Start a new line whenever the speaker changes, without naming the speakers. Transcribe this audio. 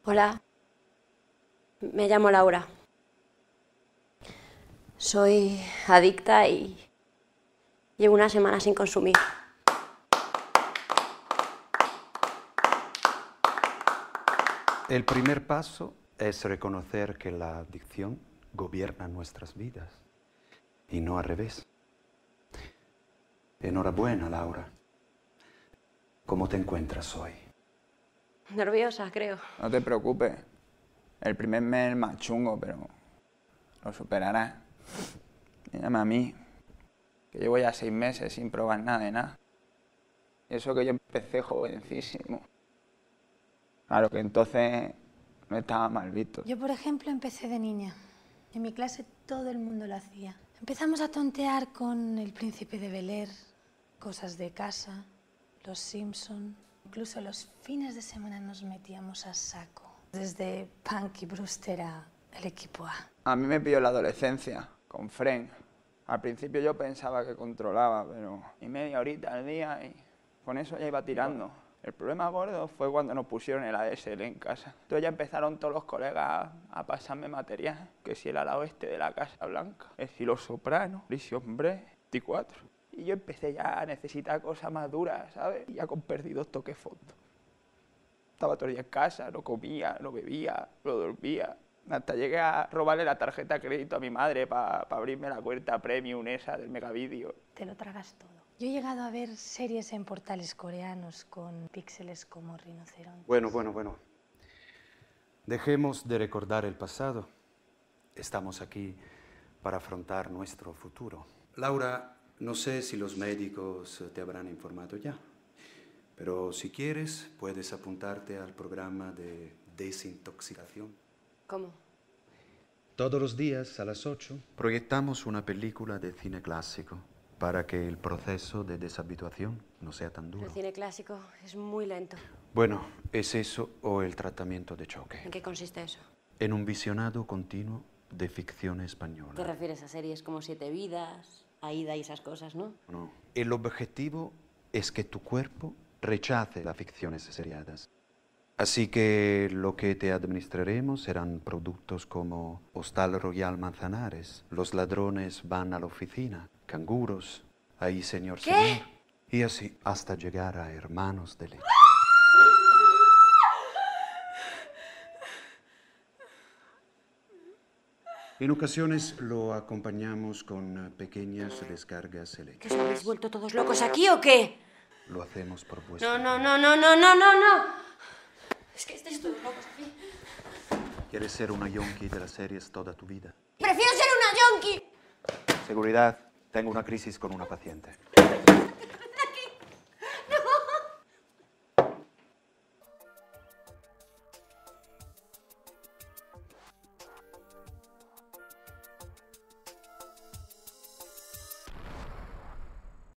Hola, me llamo Laura. Soy adicta y llevo una semana sin consumir.
El primer paso es reconocer que la adicción gobierna nuestras vidas y no al revés. Enhorabuena, Laura. ¿Cómo te encuentras hoy?
Nerviosa, creo.
No te preocupes. El primer mes es más chungo, pero lo superarás. Mírame a mí, que llevo ya 6 meses sin probar nada de nada. Y eso que yo empecé jovencísimo. Claro que entonces no estaba mal visto.
Yo, por ejemplo, empecé de niña. En mi clase todo el mundo lo hacía. Empezamos a tontear con El Príncipe de Bel-Air, Cosas de casa, Los Simpson. Incluso los fines de semana nos metíamos a saco. Desde Punky Brewster a El Equipo A.
A mí me pilló la adolescencia, con Fren. Al principio yo pensaba que controlaba, pero y media horita al día y con eso ya iba tirando. El problema gordo fue cuando nos pusieron el ADSL en casa. Entonces ya empezaron todos los colegas a pasarme material, que si el ala oeste de la Casa Blanca, que si Los Sopranos, Prison Break, 24. Y yo empecé ya a necesitar cosas más duras, ¿sabes? Y ya con perdidos toqué fondo. Estaba todo el día en casa, no comía, no bebía, no dormía. Hasta llegué a robarle la tarjeta de crédito a mi madre para abrirme la cuenta premium esa del Megavideo.
Te lo tragas todo. Yo he llegado a ver series en portales coreanos con píxeles como rinocerontes.
Bueno. Dejemos de recordar el pasado. Estamos aquí para afrontar nuestro futuro. Laura, no sé si los médicos te habrán informado ya, pero si quieres, puedes apuntarte al programa de desintoxicación.
¿Cómo?
Todos los días a las 8 proyectamos una película de cine clásico para que el proceso de deshabituación no sea tan duro.
El cine clásico es muy lento.
Bueno, ¿es eso o el tratamiento de choque?
¿En qué consiste eso?
En un visionado continuo de ficción española.
¿Te refieres a series como Siete Vidas, Aída y esas cosas, no?
No. El objetivo es que tu cuerpo rechace las ficciones seriadas. Así que lo que te administraremos serán productos como Hostal Royal Manzanares, Los ladrones van a la oficina, Canguros, Ahí señor,
¿Qué?
señor. Y así hasta llegar a Hermanos de Leche. En ocasiones lo acompañamos con pequeñas descargas
¿Que
eléctricas.
os habéis vuelto todos locos aquí o qué?
Lo hacemos por vuestro
No.
bien.
Es que estáis todos locos aquí.
¿Quieres ser una yonki de las series toda tu vida?
¡Prefiero ser una yonki!
Seguridad, tengo una crisis con una paciente.